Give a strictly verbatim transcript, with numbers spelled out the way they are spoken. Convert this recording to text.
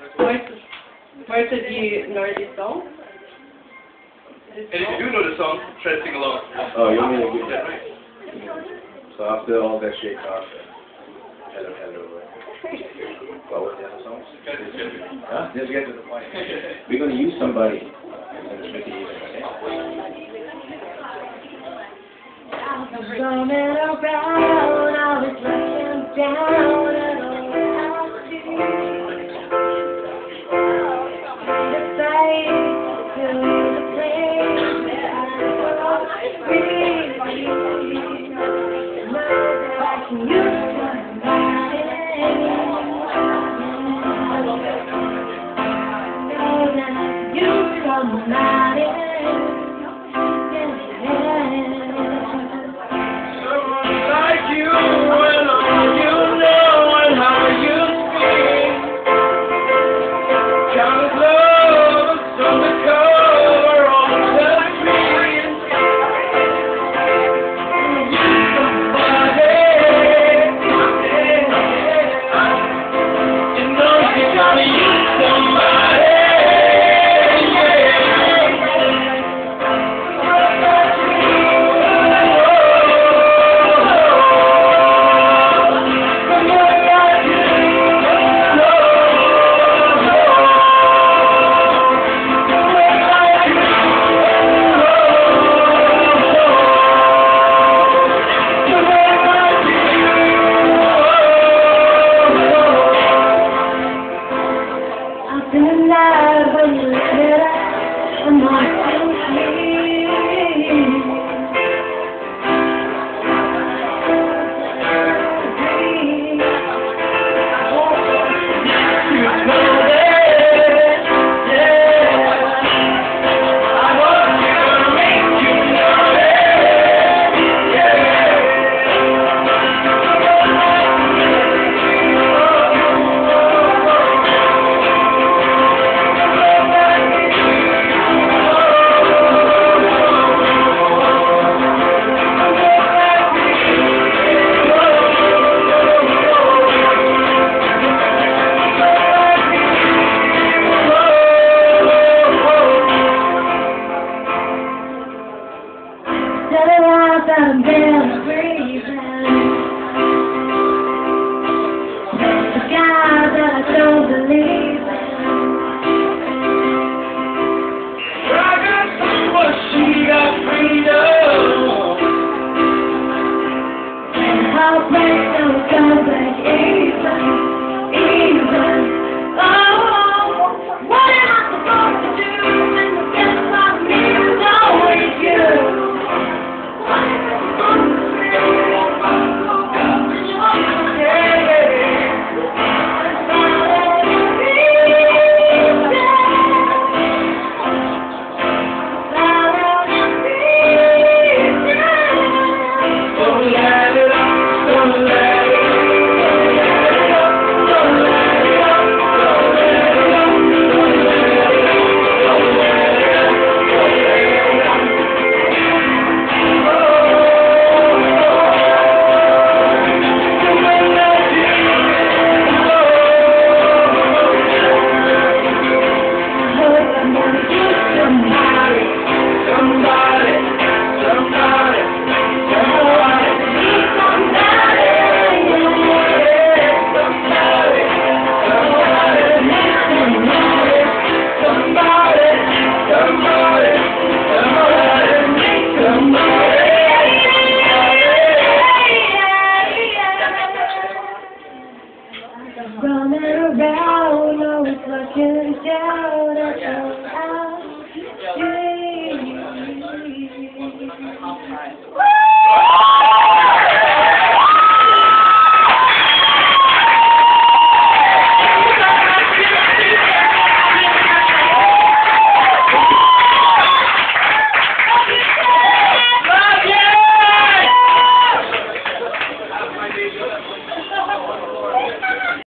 Martha, Martha, do you know this song? This And if song? you do know the song, try to sing along. Oh, you mean to give Yeah, that? right. So after all that shit talk, hello, hello. What was the other song? Huh? Just get to the point. We're going to use somebody. And it's Mickey even, okay? Roaming around, I was looking down at all I see. The face to the place that I was breathing. Know that I can use somebody. Know that I can use somebody. When you let it out, I'm not so that I'm barely breathing. The guy that I don't believe in. I got so much, she got freedom. And I'll break those guns like even, even. Oh, what am I supposed to do when the best of me is always you? Running around, always looking down at all I see.